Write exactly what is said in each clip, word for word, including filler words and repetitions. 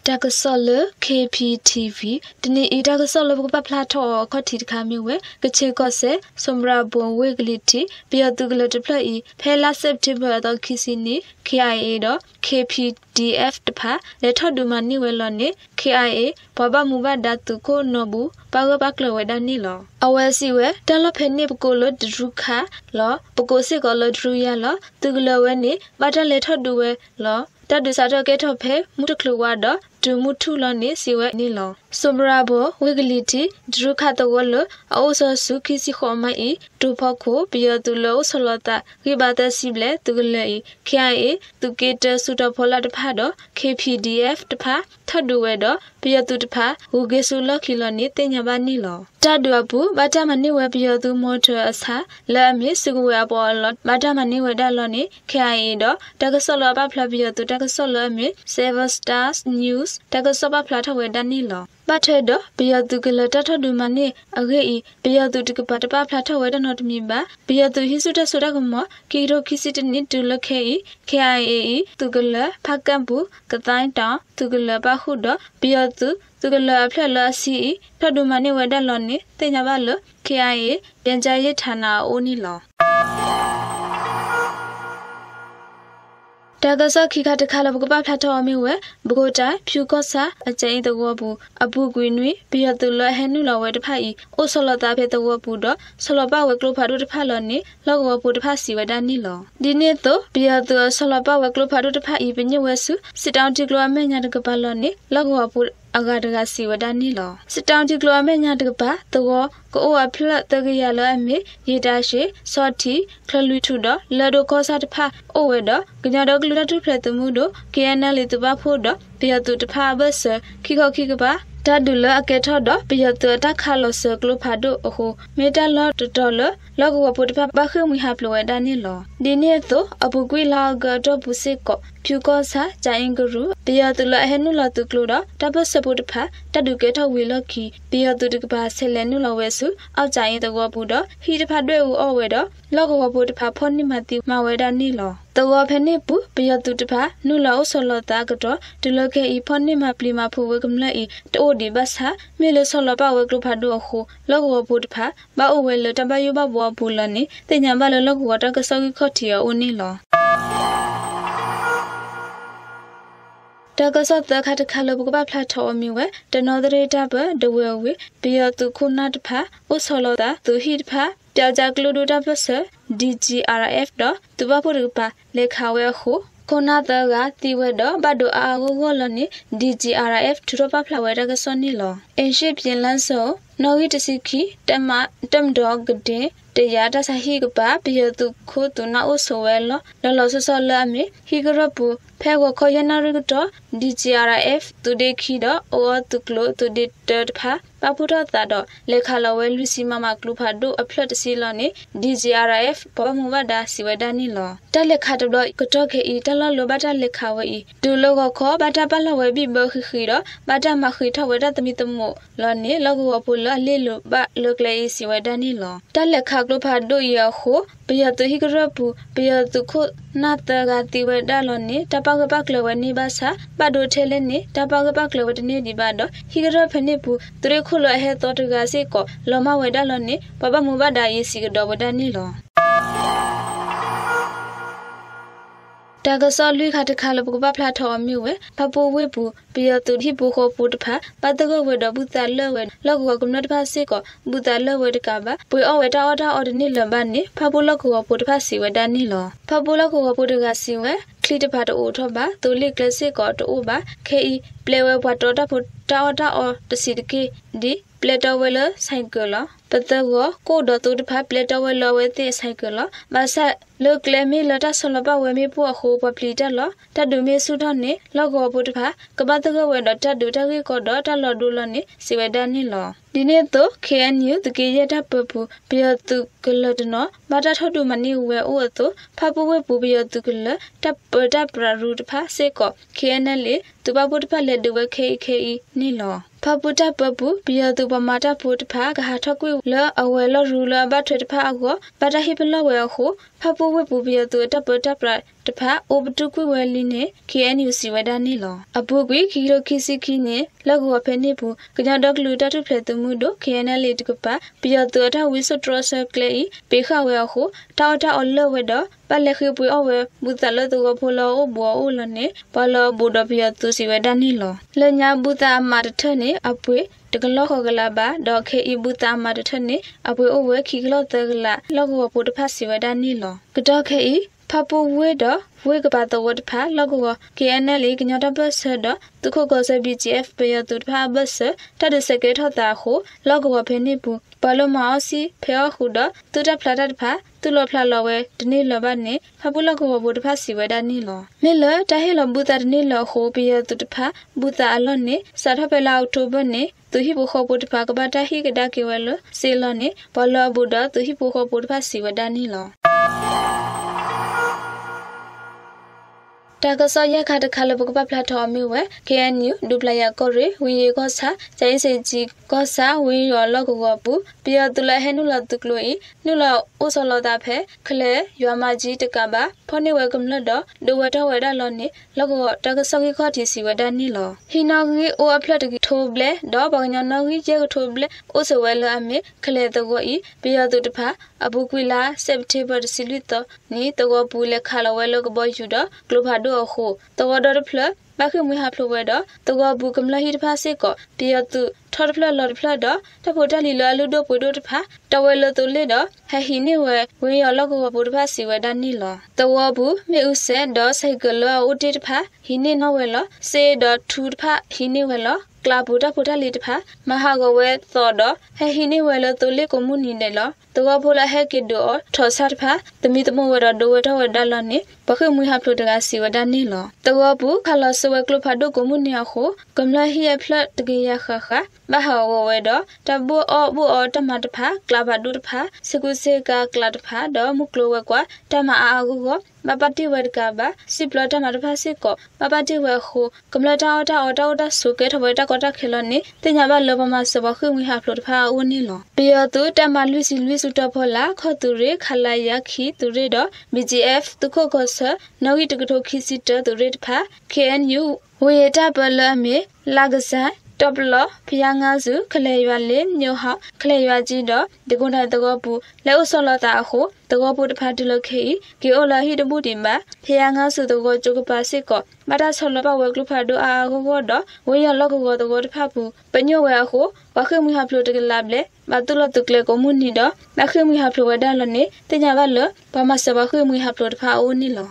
ดักสอล เค พี ที วี ตนี้อีดักสอลบุกปะพลาทอขอทิดคามิเวกะเชก็เซสมราบวนเวกลิติเปียตุกลตพลอีเพลาเซปติเบอร์ตอคิซินี เค ไอ เอ ดอ เค พี ดี เอฟ ตพาเลทอดูมานิเวลอนี เค ไอ เอ บอบามูบาดาตุโกโนบูปากบักลเวดานีลออเวซิเวตลอเพนีปโกลดรุคาลอปโกซิกอลดรุยาลอตุกลเวนีบาดาเลทอดูเวลอตาดูซาโตเกทอเพมุตคลวาดอดูมุทุลอนีสิเวนีลอสมราโบเวกลิติดรุคาตวลออซอสุคิซิขอมาอีดูพอโคเปียตุโลสลอตาริบาตซิเบลตุกเลอี เค ไอ เอ ตุเกตสุตพอลาตพาดอ เค พี ดี เอฟ ตพาทอดูเวดอเปียตุตพาฮูเกสุลอคิลอนีเตญบานีลอตาดูบูบาตามันนิเวเปียตุมอเตอร์อสาลามิสุกเวอปอลบาตามันนิเวดาลอนี เค ไอ เอ ดอตากสลอบาพลาเปียตุตากสลอมิเซเวอร์สตาร์สนิวส์ตากสบาพลาทเวดานีลอบัดเทดเปียตุกลตทดูมานีอเกอีเปียตุตกปะตปะพลาทเวดานอตมีบาเปียตุฮิสุตสุดากมอกีโรคิซิตนิตุลเคอี เค ไอ เอ อีตุกลพะกัมบุกะไตน์ตอตุกลปะหุดอเปียตุตุกลพลลซีทดูมานีเวดาลอนีเตญบาล เค ไอ เอ ပြန်ကြားရေးဌာနအိုနီလောတကစားခိခတခါလဘကပဖလာတော်မီဝဲဘကိုတိုင်ဖြူကော့စာအကျိန်တဝဘူးအပူကွေနွေဘီယတူလဟဲနုလဝဲတဖတ်ဤအိုဆလတာဖေတဝဘူးတော့ဆလပဝဲကလုဖာတို့တဖတ်လောနေလောကဝဘူးတဖတ်စီဝဲတန်နီလောဒီနေ့တော့ဘီယတူဆလပဝဲကလုဖာတို့တဖတ်ဤပညဝဲစုစစ်တောင်းတီကလောအမဲညာတကပါလောနေလောကဝဘူးအဂါဒကစီဝဒနီလောစစ်တောင်းတီကလောအမဲညာတကပါတော့ကိုအဖလတ်တကရလအမေရေတာရှိစော့တီခလလူထုတော့လဒိုကောစာတဖတ်အိုဝဲတော့ကညာတော့ကလူထုဖလက်တမှုတို့ ကေ အန် အယ် လေးတပါဖို့တော့ဘီယတူတဖတ်ဘဆခိခောခိကပါတဒူလအကေထော့တော့ဘီယတူတခါလောဆကလုဖာတို့အခုမေတလော့တော်လလောကဝပုတဖပခုမီဟာပလဝဲဒနီလောဒီနေ့တော့အပူကွေလာကတော့ဘူးစစ်ကောဖြူကောစာဂျိုင်းဂရုဘီယတူလဟဲနုလတုကလုတော့တပတ်စပုတဖတဒူကေထော့ဝေလခီဘီယတူတကပါဆဲလဲနုလဝဲစုအောက်ဂျိုင်းတော့ဘူးတော့ဟီတဖတွေ့ဦးအော်ဝဲတော့လောကဝပုတဖဖောနိမတိမဝဲဒနီလောတော့ဖဲနေပူဘီယတူတဖနုလောဆလတာကတော့ဒူလကေဤဖောနိမပလီမဖူဝဲကမလဲဤတိုဒီဘတ်စာမေလဆလပဝဲကလုဖာတို့အခုလောကဝပုတဖဘာအိုဝဲလတပယဘဘောပူလနေတင်ညာဘလလောကဝတကဆောခိခော့တီယောဦးနီလောတကဆော့တခါတခါလဘကပဖလာထောအမီဝဲတနော်ဒရေတာဘဒဝဲဝေဘီယတူခုနာတဖာဥဆလတာသူဟိတဖာပြောက်ကြကလူဒိုတာပစ ဒီ ဂျီ အာ အက်ဖ် တော့သူဘဖို့ရပါလေခါဝဲခုခုနာတကတီဝဲတော့ဘဒိုအာဂိုဂောလနေ ဒီ ဂျီ အာ အက်ဖ် ထူတော့ပဖလာဝဲတကဆော့နီလောအင်ရှိပြင်လန်းစောနော်ဂီတစီခီတမတမ်ဒေါဂဒေတရားတဆဟိကပါဘီယတူခိုတူနာအိုဆိုဝဲလောလောလောဆောဆောလာမီဟိကရပူဖဲကိုခေါ်ရနာရကတော့ ဒီ ဂျီ အာ အက်ဖ် တူဒေခီတော့အိုတူကလိုတူဒီတတ်ဖာပပူတော့တာတော့လေခါလဝဲလူစီမမကလူဖာတို့အဖလတ်တစီလောနေ ဒီ ဂျီ အာ အက်ဖ် ဘောမူဝဒါစီဝဒနီလောတက်လက်ခါတော့ကတော့ခေဤတလလောဘတာလက်ခါဝဲဤဒူလောကခေါ်ဘတာပလဝဲပြီဘခခီတော့ဘတာမခီထဝဲတသမီတမို့လောနေလောကဝပူလောလေလိုဘလောကလေးစီဝဒနီလောတက်လက်ခါကလူဖာတို့ရခုဘယတဟိကရပူဘယတခုနာတကတိဝဒလောနေတပကပကလဝနေပါစာဘဒိုထဲလဲနေတပကပကလဝတနေဒီပါတော့ဟိကရဖနေပူသူရခုလောဟဲတော်တကစေကောလောမဝဒလောနေဘဘမူဘဒါယေစီကတော့ဝဒနီလောတကဆောလူခါတခါလဘကပဖလာထောအမျိုးဝဲပပဝဲဘူးဘီယတူတိဘူခောပူတဖာပတကဝဲတော့ဘူတလဝဲလောကကမ္နတဖာစေကောဘူတလဝဲတကပါပွေအဝဲတာအတာအော်ဒနီလဘန်နေဖပူလောကပူတဖာစီဝဲဒနီလောဖပူလောကပူတကစီဝဲခလီတဖာတိုးထောပါတူလီကလစစ်ကောတိုးပါခေအီပလေဝဲဘွားတော်တာဖူတာအတာအော်တစီတကေဒီပလက်တော်ဝဲလဆိုင်ကလပတကောကိုဒတူတဖာပလက်တော်ဝဲလဝဲတဲ့ဆိုင်ကလဘာဆက်လောကလေမီလတာဆလပဝဲမီပူအခုပပလီတလတဒူမီဆုဒနေလောကပူတဖာကပတကဝဲတော့တဒူတကေကောတော့တလဒူလနေစီဝဲဒနီလောဒီနေ့တော့ ကေ အန် ယူ တကေရတာပပူဘီယတုကလဒနောဘာတာထဒူမနီဝဲအိုတော့ဖပဝဲပူဘီယတုကလတပ်ပတပ်ပရရူတဖာစေကော ကေ အန် အယ် လေးသူပပူတဖာလက်ဒူဝဲ ကေ ကေ အီ နီလောพระพุทธปปุปิยตุปมาตาพุทธภากหาทกุยเลอเวลรูลบัตถุภาอโกบัตหิปลเวโคพระปุเวปุปิยตุตปตปรตภาโอบตุกุเวลิเน เค เอ็น ยู စီဝဒနီလောအပုကွေခီလိုခီစီခီနေလောက်ကောဖဲနေဘူးကညဒေါကလူတတုဖလက်တမှုတို့ เค เอ็น แอล တကပါပြရတူတာဝိစထရဆကလေပေခဝဲခုတောက်တာအလဝဲတော့ပလက်ခေပွေအဝဲဘူတလတူကဖိုလောအဘောအလနေပလောဘူဒပြရတူစီဝဒနီလောလညာဘူတာမာတထနေအပွေတကလောခကလာပါဒေါ်ခေဤဘူတာမာတထနေအပွေအဝဲခီကလောတကလာလောက်ကောဘူတဖစီဝဒနီလောကတောခေဤဖပဝေဒဝေကပါတဝတ်ဖာလောက်ကော เค เอ็น แอล ကညတဘဆဒတုခကောဆ ဘီ ဂျီ အက်ဖ် ပယတုဖာဘဆတတစကေထတာခုလောက်ကောဖဲနေဘူးဘလမောစီဖဲခုဒတုတဖလာတဖာตุลพลาลอเวดนีลบันเนพะปุลกวบุตพะสิเวดานีลอเมลตะเฮลบุตดนีลโหปิยตุตพะบุตอลอเนสะทเปลาออกโทเบเนตุหิบุขบุตพะกบะตะหิกดาเกวลเซลอเนบลบุดตุหิบุขบุตพะสิเวดานีลอตากซอยคาตะคาลบกปะพลาทอมิเว เค เอ็น ยู ดุปลายากอเรวิเยกอซาใจเซจิกอซาวิยอลกกปุปิยตุลเฮนุลตุกโลอีนุลโอซลตาเพคเลยอมาจีตกะบาพอนิเวกมลดดวะทวะดาลอเนลกตากซอยคอติสิวดานิลอฮินากีโออพลาตกิโทเบลดอบังญานากีเจกโทเบลโอซเวลอเมคเลตกออีปิยตุตพาอบุกุลาเซปเทเบอร์ซิลิตนีตกอปูเลคาลเวลกบอยจูดกลพาดโอโคตวดอพลบักมุฮาพลเวดตกอบุกมลหิตพาเซกปิยตุทอดพลลอดพลดตะโพตลีลอลุดปุดตพาตเวลตุเลดฮหินิเวเวยอลกอปุตพาสิเวดานิลอตวบุเมอุเซดไซเกลออุติตพาหินินเวลเซดทูตพาหินิเวลกลาบุตพุทธลิตพามหากเวตอดเฮหินิเวลตุเลกมุนิเนลตัวพลเฮกิดอทอสัตพาตมิตมเวดดเวทเวดาลเนบักมุฮาพลตกาสิเวดานิลตัวบุคลสเวกลพาดกมุนิยโคกมลหิยพลตกยาคะคะมหากเวดตบุอบุอตมาตพากลาบดุตพาสกุเซกากลาตพาดมุกลเวกว่าตมาอากุกมาปฏิเวดกาบาสิปลตมาตพาสิกมาปฏิเวโคกมลตาอตาอตาอตาสุเกทเวตกตะเคลเนติญาบาลบมาสบคือมุฮาพลตพาอวนิลปิยตุตมาลุสิลุสุตพลาขอตุเรขลายาขีตุเรด บี จี เอฟ ตุโคกอสนวิตกโทคิสิตตุเรตพา เค เอ็น ยู เวตาบลเมลากซาตบลพยางาซุคเลยวาเลညောဟာคเลยวาจีดတကွန်တိုင်တကောပူလဲဥဆောလတာအခုတကောပူတဖာတလခေဂေအိုလာဟိတမှုဒီမှာဖยางาซุတကောကျုကပါစစ်ကောမတာဆောလပဝဲကလုဖာဒိုအာကိုကောဒဝေယလောကကောတကောတဖာပူပညောဝဲအခုဝခေမီဟာဖလိုတကလပ်လေမတုလတုကလေကိုမှုနီဒမခေမီဟာဖလိုဝဲဒါလနေတညာဘလပမစဘခေမီဟာဖလိုတဖာအိုနီလော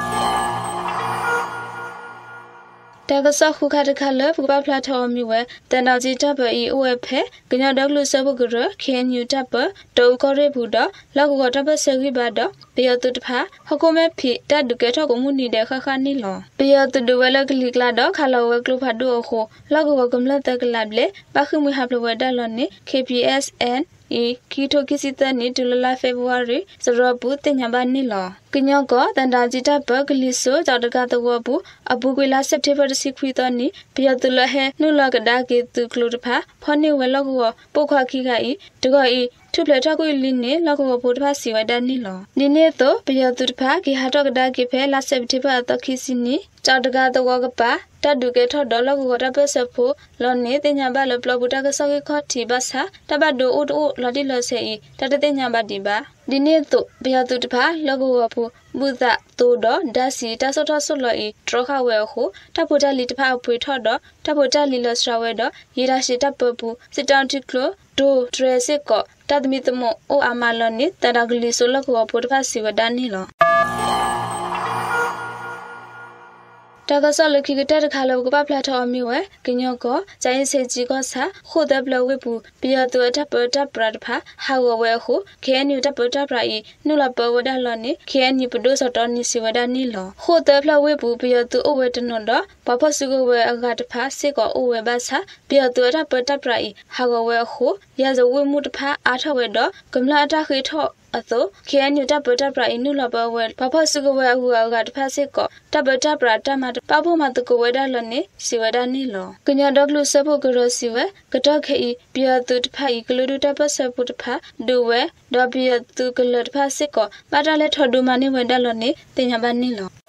ตากซอခုခါတခါလဘူပပလာထောမီဝဲတန်တော်ကြီးတပ်ပအီအဝဲဖဲကညဒေါကလူဆဘကရခဲညူတပ်ပတောကောရဲဘူးတော့လောက်ကောတပ်ပဆဂိဘတ်တော့ပေယတုတဖာဟကုမဲဖိတတ်ဒုကေထောကမှုနေတဲ့ခခနီလောပေယတုဒဝဲလကလိကလာတော့ခါလောဝဲကလူဖတ်တော့ခုလောက်ကောကမလတကလပ်လေပခုမီဟာပလဝဲဒါလောနေ เค พี เอส เอ็นอีคีโทคิสิตนีดุลลาเฟบรุอารีสรบุติญาบานิลอกညောကတန်တာจิตဘကလိဆိုကြောက်တကတဝဘူးအဘူကွေလာစက်တေဘာစီခွီတော်နီဘယတုလဟဲနုလကဒါကေတုကလုတဖာဖောနေဝဲလောက်ကောပုခခိကဤတကောဤทุบเลยทักกุยลินเนลก็บ่ทพาสิวดานี่ลอนี่เนโตปยตุทพากิหาตอกดากิเพลาเซบทิบะตอคิสินีจอดกาตวกปาตัดดุเกทอดลก็ตะเปเสโฟลอเนติญาบะลปลบุตะกะซอกขอทิบะซาตะบะโดอุดอุลอดิลอเซอีตะตะติญาบะดิบาဒီနေ့တော့ဘယတုတဖာလောကဝဖဘုဒ္ဓတိုတော့ဒါစီတဆောထဆောလောဤဒရခဝဲခုတပုဒ္ဓလီတဖာအပွေထော့တော့တပုဒ္ဓလီလစရဝဲတော့ယေရာရှိတပပူစစ်တောင်တိကလဒိုဒရစစ်ကောတတ်မီတမောအိုအမလောနိတရဂလီဆိုလောကဝဖတဖာစီဝဒနီလောตากซอลคิกตะตะคาลกบะพลาทอมีเวกညောก็ใจเสจีก็ซาโคตะบลเวปูปิยตัวตะปตะปรตพาหาวเวโค เค เอ็น ยู ตะปตะปรอีนุลปวดาลอนิ เค เอ็น ยู ปโดสตอนิสิวดานิลอโคตะพลเวปูปิยตัวโอเวตนอนดปะพสุกเวอากาตพาเสก็โอเวบาซาปิยตัวตะปตะปรอีหาวเวโคยาซเวมุตพาอาทเวดกำลาตะkhiทอအသောခေအန်ယူတပ်ပတပ်ပရာအင်းနုလဘဝဲဘဖဆုကဝဲအဟူအကတဖာစစ်ကောတပ်ပတပ်ပရာတမပဖို့မတကဝဲဒါလနေစီဝဲဒါနီလောကညာဒေါကလူဆဖို့ကရစီဝဲကတော့ခေပြတုတဖာဤကလူတပ်ပဆက်ဖို့တဖာဒူဝဲဒေါ်ပြတုကလတဖာစစ်ကောပါတာလဲထော်ဒူမနေဝဲဒါလနေတင်ညာဘာနီလော